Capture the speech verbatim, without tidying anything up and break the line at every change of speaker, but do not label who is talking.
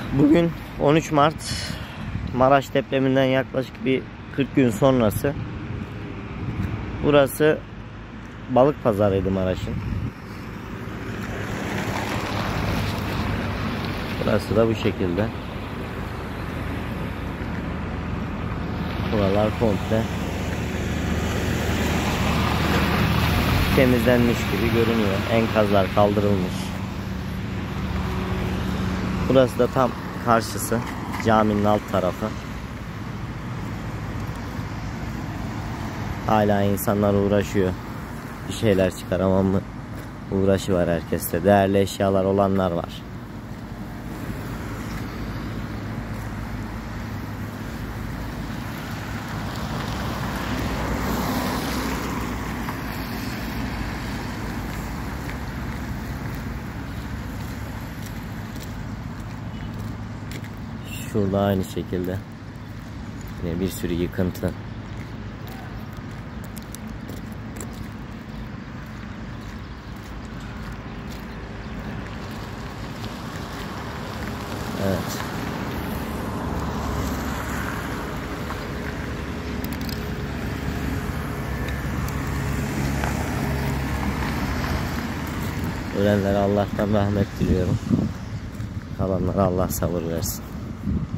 Bugün on üç Mart, Maraş depreminden yaklaşık bir kırk gün sonrası. Burası balık pazarıydı Maraş'ın. Burası da bu şekilde. Buralar komple temizlenmiş gibi görünüyor. Enkazlar kaldırılmış. Burası da tam karşısı, caminin alt tarafı. Hala insanlar uğraşıyor. Bir şeyler çıkaramam mı uğraşı var herkeste. Değerli eşyalar olanlar var. Şurada aynı şekilde yine bir sürü yıkıntı. Evet. Ölenlere Allah'tan rahmet diliyorum. Kalanlara Allah sabır versin.